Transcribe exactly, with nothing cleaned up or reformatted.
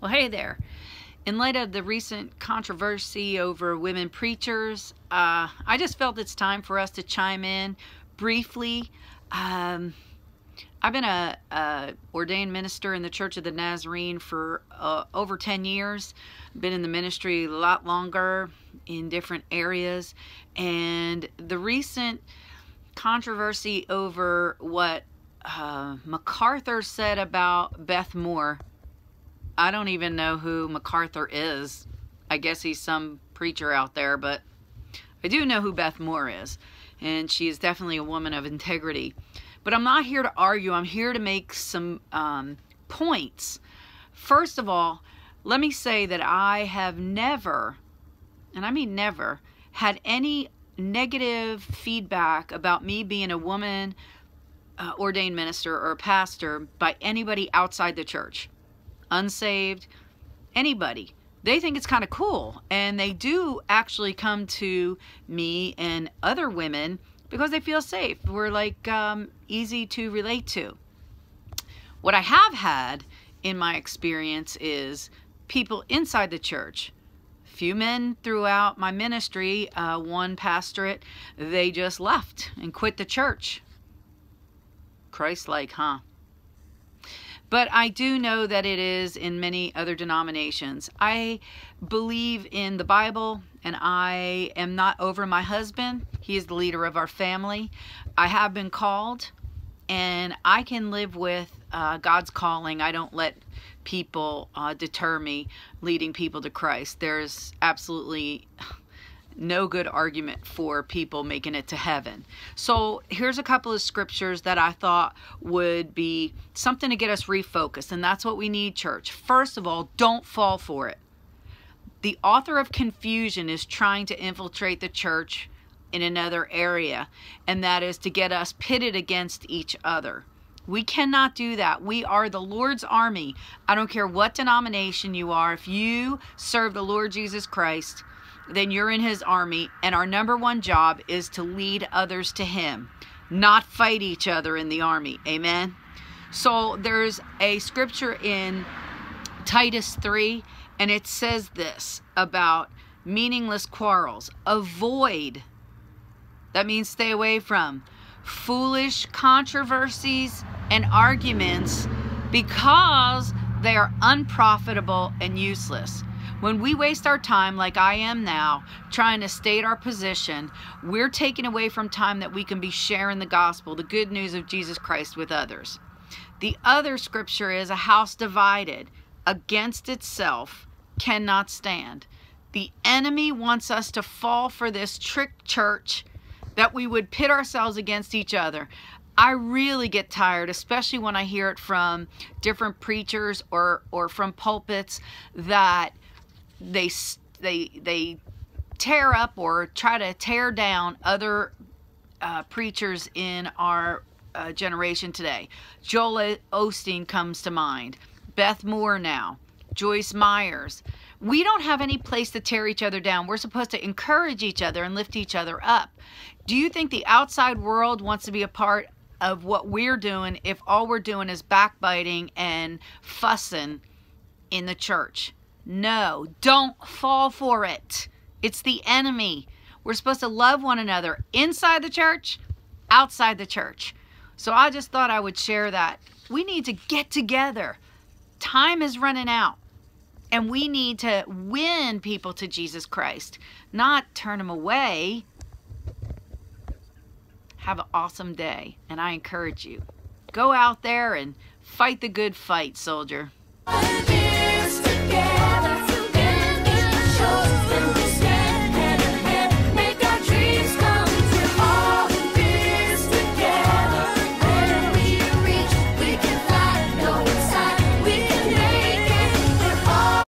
Well, hey there. In light of the recent controversy over women preachers, uh, I just felt it's time for us to chime in briefly. Um, I've been a, a ordained minister in the Church of the Nazarene for uh, over ten years. Been in the ministry a lot longer in different areas. And the recent controversy over what uh, McCarthy said about Beth Moore. I don't even know who McCarthy is. I guess he's some preacher out there, but I do know who Beth Moore is. And she is definitely a woman of integrity. But I'm not here to argue. I'm here to make some um, points. First of all, let me say that I have never, and I mean never, had any negative feedback about me being a woman uh, ordained minister or pastor by anybody outside the church. Unsaved, anybody. They think it's kind of cool, and they do actually come to me and other women because they feel safe. We're like um, easy to relate to. What I have had in my experience is people inside the church. Few men throughout my ministry, uh, one pastorate, they just left and quit the church. Christ-like, huh? But I do know that it is in many other denominations. I believe in the Bible, and I am not over my husband. He is the leader of our family. I have been called, and I can live with uh, God's calling. I don't let people uh, deter me leading people to Christ. There's absolutely no good argument for people making it to heaven. So here's a couple of scriptures that I thought would be something to get us refocused, and that's what we need, church. First of all, don't fall for it. The author of confusion is trying to infiltrate the church in another area, and that is to get us pitted against each other. We cannot do that. We are the Lord's army. I don't care what denomination you are. If you serve the Lord Jesus Christ, then you're in his army, and our number one job is to lead others to him, not fight each other in the army. Amen. So there's a scripture in Titus three, and it says this about meaningless quarrels. Avoid, that means stay away from, foolish controversies and arguments, because they are unprofitable and useless. When we waste our time, like I am now, trying to state our position, we're taking away from time that we can be sharing the gospel, the good news of Jesus Christ, with others. The other scripture is, a house divided against itself cannot stand. The enemy wants us to fall for this trick church, that we would pit ourselves against each other. I really get tired, especially when I hear it from different preachers or, or from pulpits, that they they they tear up or try to tear down other uh, preachers in our uh, generation today. Joel Osteen comes to mind. Beth Moore now. Joyce Myers. We don't have any place to tear each other down. We're supposed to encourage each other and lift each other up. Do you think the outside world wants to be a part of what we're doing if all we're doing is backbiting and fussing in the church? No, don't fall for it. It's the enemy. We're supposed to love one another inside the church, outside the church. So I just thought I would share that. We need to get together. Time is running out, and we need to win people to Jesus Christ, not turn them away. Have an awesome day, and I encourage you. Go out there and fight the good fight, soldier.